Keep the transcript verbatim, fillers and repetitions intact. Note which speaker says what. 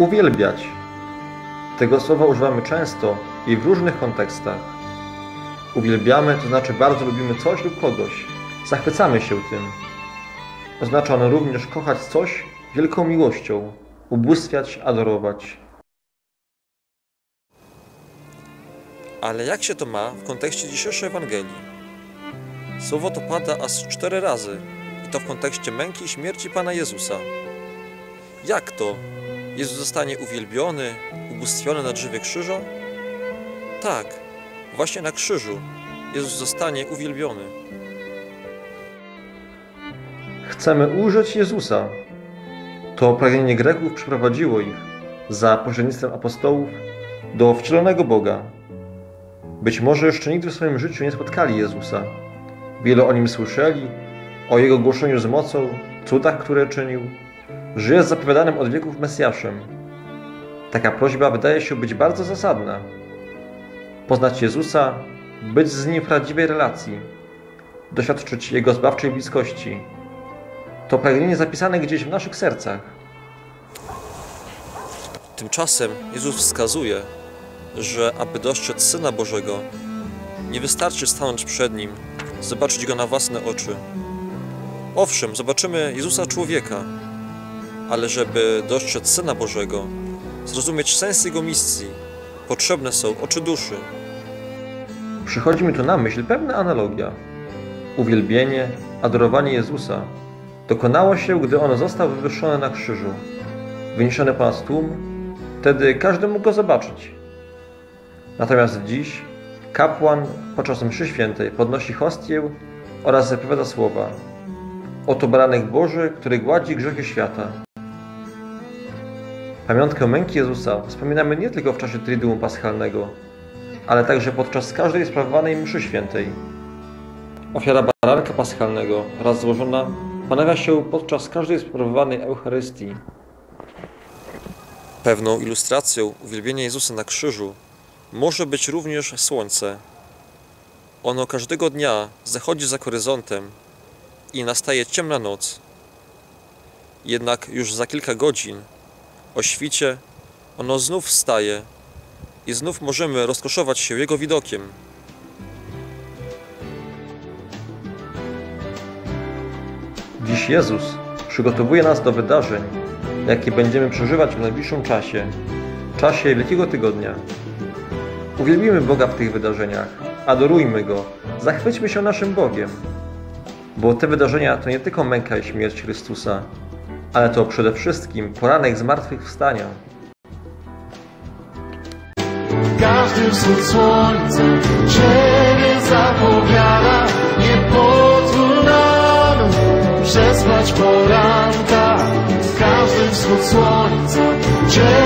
Speaker 1: Uwielbiać. Tego słowa używamy często i w różnych kontekstach. Uwielbiamy, to znaczy bardzo lubimy coś lub kogoś. Zachwycamy się tym. Oznacza ono również kochać coś wielką miłością, ubóstwiać, adorować.
Speaker 2: Ale jak się to ma w kontekście dzisiejszej Ewangelii? Słowo to pada aż cztery razy i to w kontekście męki i śmierci Pana Jezusa. Jak to? Jezus zostanie uwielbiony, ubóstwiony na drzewie krzyża? Tak, właśnie na krzyżu Jezus zostanie uwielbiony.
Speaker 1: Chcemy ujrzeć Jezusa. To pragnienie Greków przyprowadziło ich, za pośrednictwem apostołów, do wcielonego Boga. Być może jeszcze nigdy w swoim życiu nie spotkali Jezusa. Wiele o Nim słyszeli, o Jego głoszeniu z mocą, cudach, które czynił, że jest zapowiadanym od wieków Mesjaszem. Taka prośba wydaje się być bardzo zasadna. Poznać Jezusa, być z Nim w prawdziwej relacji, doświadczyć Jego zbawczej bliskości. To pragnienie zapisane gdzieś w naszych sercach.
Speaker 2: Tymczasem Jezus wskazuje, że aby dostrzec Syna Bożego, nie wystarczy stanąć przed Nim, zobaczyć Go na własne oczy. Owszem, zobaczymy Jezusa człowieka, ale żeby dostrzec Syna Bożego, zrozumieć sens Jego misji, potrzebne są oczy duszy.
Speaker 1: Przychodzi mi tu na myśl pewna analogia. Uwielbienie, adorowanie Jezusa dokonało się, gdy On został wywyższony na krzyżu, wyniesiony ponad tłum, wtedy każdy mógł Go zobaczyć. Natomiast dziś kapłan podczas mszy świętej podnosi hostię oraz zapowiada słowa: oto baranek Boży, który gładzi grzechy świata. Pamiątkę męki Jezusa wspominamy nie tylko w czasie Triduum Paschalnego, ale także podczas każdej sprawowanej mszy świętej. Ofiara baranka paschalnego raz złożona pojawia się podczas każdej sprawowanej Eucharystii.
Speaker 2: Pewną ilustracją uwielbienia Jezusa na krzyżu może być również słońce. Ono każdego dnia zachodzi za horyzontem i nastaje ciemna noc. Jednak już za kilka godzin o świcie ono znów wstaje i znów możemy rozkoszować się Jego widokiem.
Speaker 1: Dziś Jezus przygotowuje nas do wydarzeń, jakie będziemy przeżywać w najbliższym czasie, czasie Wielkiego Tygodnia. Uwielbimy Boga w tych wydarzeniach, adorujmy Go, zachwyćmy się naszym Bogiem, bo te wydarzenia to nie tylko męka i śmierć Chrystusa, ale to przede wszystkim poranek zmartwychwstania.
Speaker 3: Każdy wschód słońca Ciebie zapowiada, nie pozwól nam przespać poranka. Każdy wschód słońca Ciebie